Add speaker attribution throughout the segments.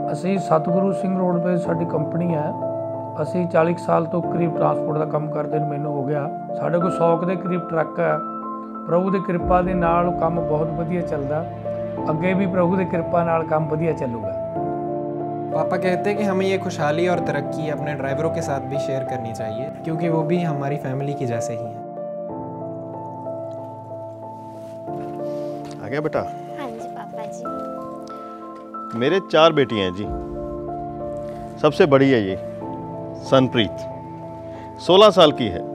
Speaker 1: ਅਸੀਂ ਸਤਿਗੁਰੂ ਸਿੰਘ ਰੋਡਵੇਜ਼ ਸਾਡੀ ਕੰਪਨੀ ਹੈ। ਅਸੀਂ 40 ਸਾਲ ਤੋਂ ਕਰੀਬ ਟਰਾਂਸਪੋਰਟ ਦਾ ਕੰਮ ਕਰਦੇ ਨੂੰ ਮੈਨੂੰ ਹੋ ਗਿਆ। ਸਾਡੇ ਕੋਲ 100 ਦੇ ਕਰੀਬ ਟਰੱਕ ਹੈ। ਪ੍ਰਭੂ ਦੀ ਕਿਰਪਾ ਦੇ ਨਾਲ ਕੰਮ ਬਹੁਤ ਵਧੀਆ ਚੱਲਦਾ। ਅੱਗੇ भी प्रभु की कृपा नाल काम बढ़िया चलूगा।
Speaker 2: पापा कहते हैं कि हमें ये खुशहाली और तरक्की अपने ड्राइवरों के साथ भी शेयर करनी चाहिए, क्योंकि वो भी हमारी फैमिली के जैसे ही हैं।
Speaker 3: आ गया बेटा?
Speaker 4: हाँ जी पापा जी।
Speaker 3: मेरे 4 बेटियां हैं जी। सबसे बड़ी है ये सनप्रीत, 16 साल की है।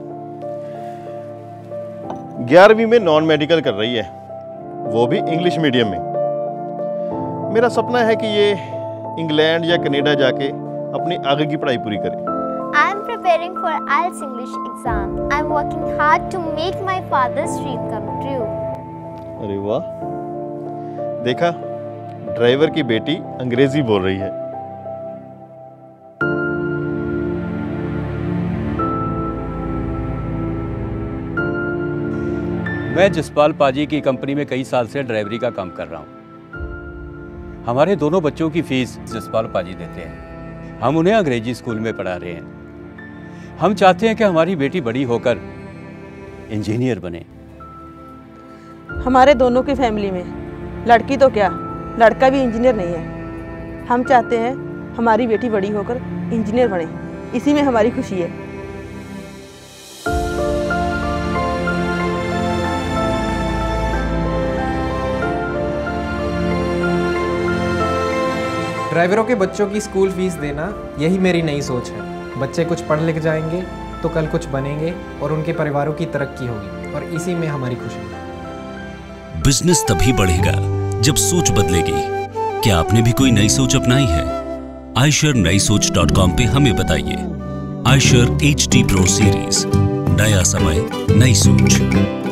Speaker 3: 11वीं में नॉन मेडिकल कर रही है, वो भी इंग्लिश मीडियम में। मेरा सपना है कि ये इंग्लैंड या कनाडा जाके अपनी आगे की पढ़ाई पूरी करे।
Speaker 4: I am preparing for IELTS English exam. I am working hard to make my father's dream come true.
Speaker 3: अरे वाह, देखा, ड्राइवर की बेटी अंग्रेजी बोल रही है।
Speaker 5: मैं जसपाल पाजी की कंपनी में कई साल से ड्राइवरी का काम कर रहा हूँ। हमारे दोनों बच्चों की फीस जसपाल पाजी देते हैं। हम उन्हें अंग्रेजी स्कूल में पढ़ा रहे हैं। हम चाहते हैं कि हमारी बेटी बड़ी होकर इंजीनियर बने।
Speaker 6: हमारे दोनों की फैमिली में लड़की तो क्या, लड़का भी इंजीनियर नहीं है। हम चाहते हैं हमारी बेटी बड़ी होकर इंजीनियर बने, इसी में हमारी खुशी है।
Speaker 2: ड्राइवरों के बच्चों की स्कूल फीस देना, यही मेरी नई सोच है। बच्चे कुछ पढ़ लिख जाएंगे तो कल कुछ बनेंगे और उनके परिवारों की तरक्की होगी, और इसी में हमारी खुशी है।
Speaker 7: बिजनेस तभी बढ़ेगा जब सोच बदलेगी। क्या आपने भी कोई नई सोच अपनाई है? AeicherNayiSoch.com पे हमें बताइए। आयशर HD Pro सीरीज, नया समय नई सोच।